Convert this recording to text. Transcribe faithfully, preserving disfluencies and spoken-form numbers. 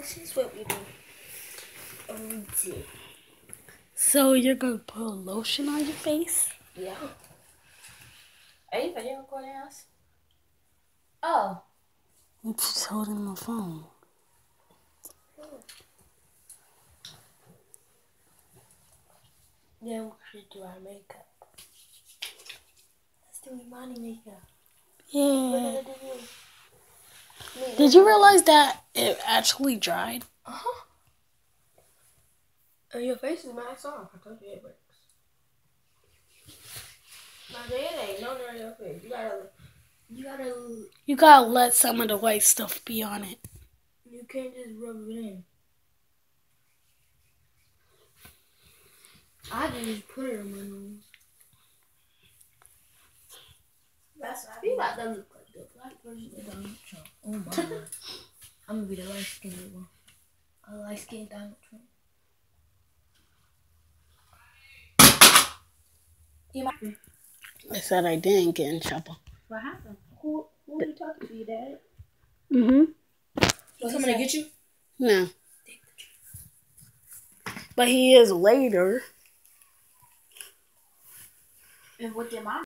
That's what we do. Um, So you're gonna put lotion on your face? yeah. Are you video recording us? Oh. I'm just holding my phone. Then we should do our makeup. Let's do Imani makeup. Yeah. Do Did you realize that it actually dried? Uh-huh. And your face is mad soft. I told you it works. Now, it ain't no on your face. You gotta, you gotta, You gotta let some of the white stuff be on it. you can't just rub it in. I just put it on my nose. That's what I feel like that look like the black version of Donald Trump. Oh my. I'm gonna be the light skinned one. A light skinned Donald Trump. You might. I said I didn't get in trouble. What happened? Who who are you talking to, your dad? Mm-hmm. He's coming to get you? No. But he is later. And what did mom